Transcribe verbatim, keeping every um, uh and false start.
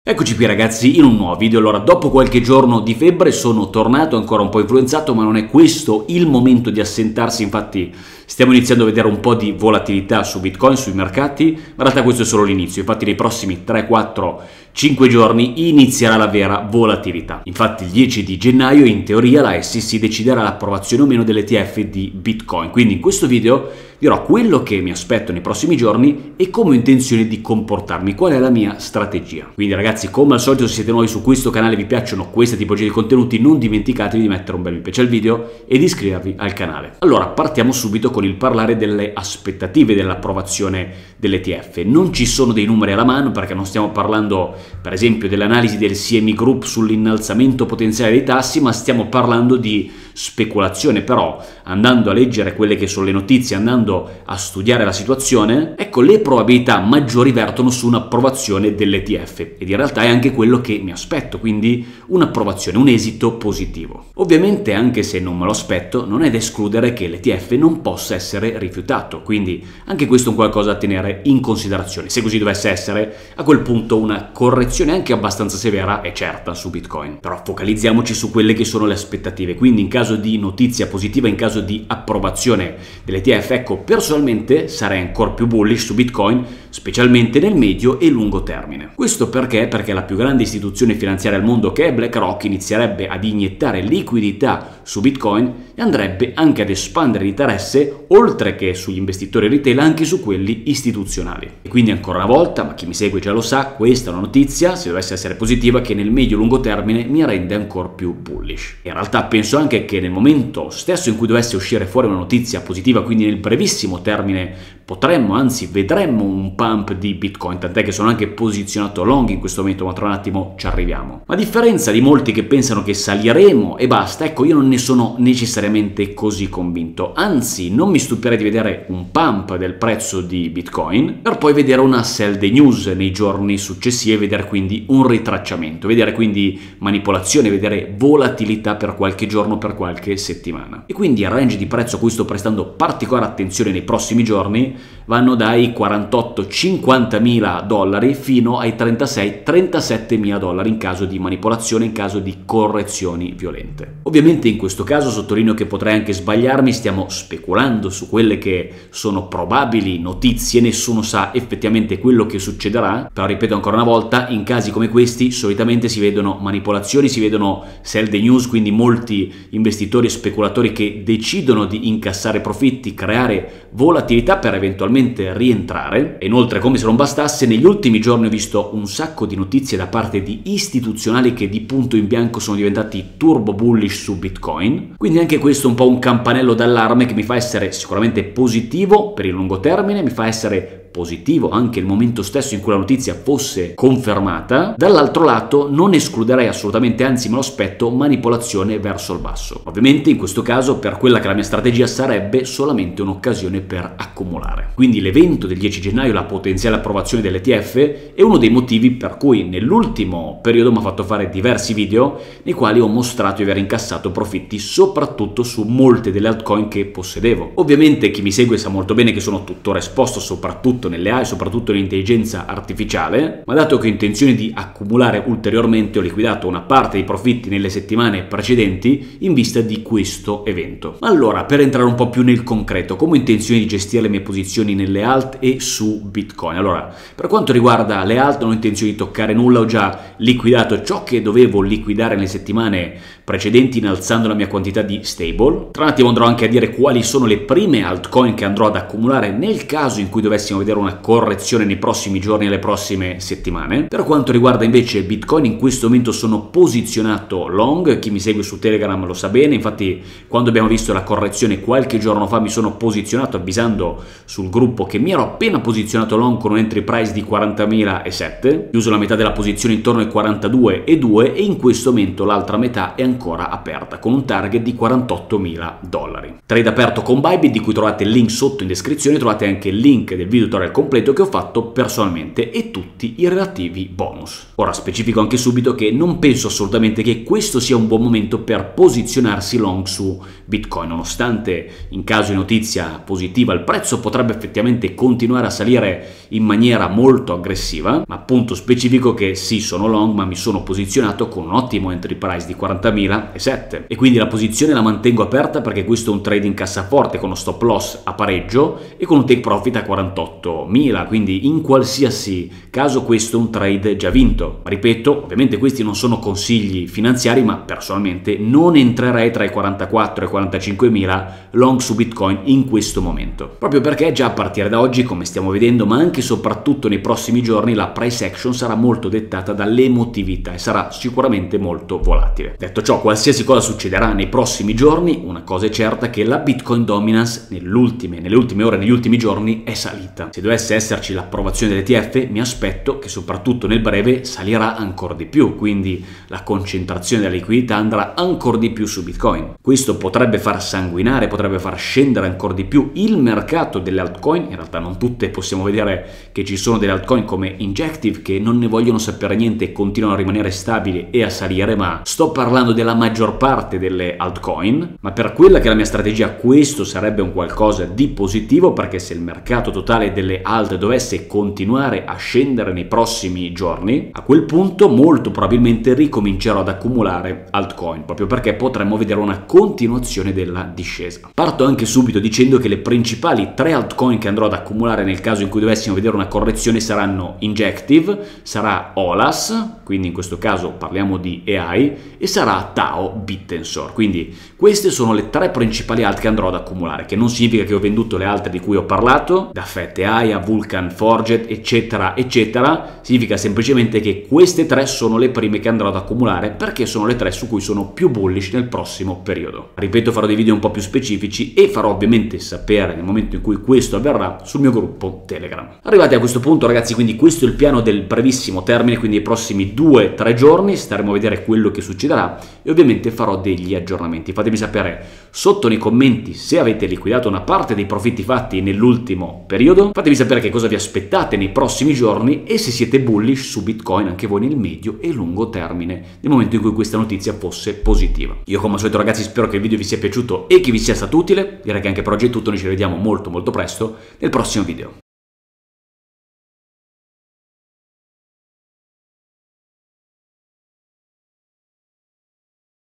Eccoci qui ragazzi in un nuovo video. Allora, dopo qualche giorno di febbre sono tornato ancora un po' influenzato, ma non è questo il momento di assentarsi. Infatti stiamo iniziando a vedere un po' di volatilità su Bitcoin, sui mercati, ma in realtà questo è solo l'inizio. Infatti nei prossimi tre, quattro, cinque giorni inizierà la vera volatilità. Infatti il dieci di gennaio in teoria la S E C deciderà l'approvazione o meno dell'E T F di Bitcoin. Quindi in questo video dirò quello che mi aspetto nei prossimi giorni e come ho intenzione di comportarmi, qual è la mia strategia. Quindi ragazzi, come al solito, se siete nuovi su questo canale e vi piacciono queste tipologie di contenuti, non dimenticatevi di mettere un bel mi piace al video e di iscrivervi al canale. Allora, partiamo subito con il parlare delle aspettative dell'approvazione dell'E T F. Non ci sono dei numeri alla mano perché non stiamo parlando per esempio dell'analisi del C M E Group sull'innalzamento potenziale dei tassi, ma stiamo parlando di speculazione. Però andando a leggere quelle che sono le notizie, andando a studiare la situazione, ecco, le probabilità maggiori vertono su un'approvazione dell'E T F ed in realtà è anche quello che mi aspetto, quindi un'approvazione, un esito positivo. Ovviamente, anche se non me lo aspetto, non è da escludere che l'E T F non possa essere rifiutato, quindi anche questo è un qualcosa da tenere in considerazione. Se così dovesse essere, a quel punto una correzione anche abbastanza severa è certa su Bitcoin. Però focalizziamoci su quelle che sono le aspettative. Quindi in caso di notizia positiva, in caso di approvazione dell'E T F, ecco, personalmente sarei ancora più bullish su Bitcoin, specialmente nel medio e lungo termine. Questo perché? Perché la più grande istituzione finanziaria al mondo, che è BlackRock, inizierebbe ad iniettare liquidità su Bitcoin e andrebbe anche ad espandere l'interesse, oltre che sugli investitori retail, anche su quelli istituzionali. E quindi ancora una volta, ma chi mi segue già lo sa, questa è una notizia, se dovesse essere positiva, che nel medio e lungo termine mi rende ancora più bullish. In realtà penso anche che nel momento stesso in cui dovesse uscire fuori una notizia positiva, quindi nel brevissimo termine, potremmo, anzi vedremmo un pump di Bitcoin, tant'è che sono anche posizionato long in questo momento, ma tra un attimo ci arriviamo. Ma a differenza di molti che pensano che saliremo e basta, ecco, io non ne sono necessariamente così convinto. Anzi, non mi stupirei di vedere un pump del prezzo di Bitcoin per poi vedere una sell the news nei giorni successivi e vedere quindi un ritracciamento, vedere quindi manipolazione, vedere volatilità per qualche giorno, per qualche settimana. E quindi il range di prezzo a cui sto prestando particolare attenzione nei prossimi giorni vanno dai quarantotto cinquantamila dollari fino ai trentasei trentasettemila dollari in caso di manipolazione, in caso di correzioni violente. Ovviamente in questo caso sottolineo che potrei anche sbagliarmi, stiamo speculando su quelle che sono probabili notizie, nessuno sa effettivamente quello che succederà, però ripeto ancora una volta, in casi come questi solitamente si vedono manipolazioni, si vedono sell the news, quindi molti investitori e speculatori che decidono di incassare profitti, creare volatilità per eventualmente rientrare. E inoltre, come se non bastasse, negli ultimi giorni ho visto un sacco di notizie da parte di istituzionali che di punto in bianco sono diventati turbo bullish su Bitcoin, quindi anche questo è un po' un campanello d'allarme che mi fa essere sicuramente positivo per il lungo termine, mi fa essere positivo anche il momento stesso in cui la notizia fosse confermata. Dall'altro lato non escluderei assolutamente, anzi me lo aspetto, manipolazione verso il basso. Ovviamente in questo caso, per quella che la mia strategia sarebbe solamente un'occasione per accumulare. Quindi l'evento del dieci gennaio, la potenziale approvazione dell'E T F, è uno dei motivi per cui nell'ultimo periodo mi ha fatto fare diversi video nei quali ho mostrato di aver incassato profitti soprattutto su molte delle altcoin che possedevo. Ovviamente chi mi segue sa molto bene che sono tuttora esposto soprattutto nelle A I, soprattutto nell'intelligenza artificiale, ma dato che ho intenzione di accumulare ulteriormente, ho liquidato una parte dei profitti nelle settimane precedenti in vista di questo evento. Ma allora, per entrare un po' più nel concreto, come ho intenzione di gestire le mie posizioni nelle alt e su Bitcoin? Allora, per quanto riguarda le alt non ho intenzione di toccare nulla, ho già liquidato ciò che dovevo liquidare nelle settimane precedenti innalzando la mia quantità di stable. Tra un attimo andrò anche a dire quali sono le prime altcoin che andrò ad accumulare nel caso in cui dovessimo vedere una correzione nei prossimi giorni e le prossime settimane. Per quanto riguarda invece Bitcoin, in questo momento sono posizionato long, chi mi segue su Telegram lo sa bene, infatti quando abbiamo visto la correzione qualche giorno fa mi sono posizionato avvisando sul gruppo che mi ero appena posizionato long con un entry price di quarantamila e sette, chiuso la metà della posizione intorno ai quarantadue e due e in questo momento l'altra metà è ancora aperta con un target di quarantottomila dollari. Trade aperto con Bybit, di cui trovate il link sotto in descrizione, trovate anche il link del video tutorial completo che ho fatto personalmente e tutti i relativi bonus. Ora specifico anche subito che non penso assolutamente che questo sia un buon momento per posizionarsi long su Bitcoin, nonostante in caso di notizia positiva il prezzo potrebbe effettivamente continuare a salire in maniera molto aggressiva, ma appunto specifico che sì, sono long, ma mi sono posizionato con un ottimo entry price di quarantamila e sette e quindi la posizione la mantengo aperta perché questo è un trade in cassaforte con uno stop loss a pareggio e con un take profit a quarantottomila, quindi in qualsiasi caso questo è un trade già vinto. Ma ripeto, ovviamente questi non sono consigli finanziari, ma personalmente non entrerei tra i quarantaquattro e i quarantacinquemila long su Bitcoin in questo momento, proprio perché già a partire da oggi, come stiamo vedendo, ma anche e soprattutto nei prossimi giorni, la price action sarà molto dettata dall'emotività e sarà sicuramente molto volatile. Detto ciò, qualsiasi cosa succederà nei prossimi giorni, una cosa è certa, che la Bitcoin dominance nelle ultime, nelle ultime ore, negli ultimi giorni è salita. Se dovesse esserci l'approvazione dell'E T F, mi aspetto che soprattutto nel breve salirà ancora di più, quindi la concentrazione della liquidità andrà ancora di più su Bitcoin. Questo potrebbe far sanguinare, potrebbe far scendere ancora di più il mercato delle altcoin. In realtà non tutte, possiamo vedere che ci sono delle altcoin come Injective che non ne vogliono sapere niente e continuano a rimanere stabili e a salire, ma sto parlando della maggior parte delle altcoin. Ma per quella che è la mia strategia, questo sarebbe un qualcosa di positivo, perché se il mercato totale delle alt dovesse continuare a scendere nei prossimi giorni, a quel punto molto probabilmente ricomincerò ad accumulare altcoin, proprio perché potremmo vedere una continuazione della discesa. Parto anche subito dicendo che le principali tre altcoin che andrò ad accumulare nel caso in cui dovessimo vedere una correzione saranno Injective, sarà Olas, quindi in questo caso parliamo di A I, e sarà Tao Bittensor. Quindi queste sono le tre principali alt che andrò ad accumulare, che non significa che ho venduto le altre di cui ho parlato, da Fat A I a Vulcan Forget eccetera eccetera, significa semplicemente che queste tre sono le prime che andrò ad accumulare perché sono le tre su cui sono più bullish nel prossimo periodo. Ripeto, farò dei video un po' più specifici e farò ovviamente sapere nel momento in cui questo avverrà sul mio gruppo Telegram. Arrivati a questo punto, ragazzi, quindi questo è il piano del brevissimo termine, quindi i prossimi due tre giorni staremo a vedere quello che succederà e ovviamente farò degli aggiornamenti. Fatemi sapere sotto nei commenti se avete liquidato una parte dei profitti fatti nell'ultimo periodo, fatemi sapere che cosa vi aspettate nei prossimi giorni e se siete bullish su Bitcoin anche voi nel medio e lungo termine nel momento in cui questa notizia fosse positiva. Io come al solito, ragazzi, spero che il video vi sia piaciuto e che vi sia stato utile. Direi che anche per oggi è tutto, noi ci vediamo molto molto presto nel prossimo video.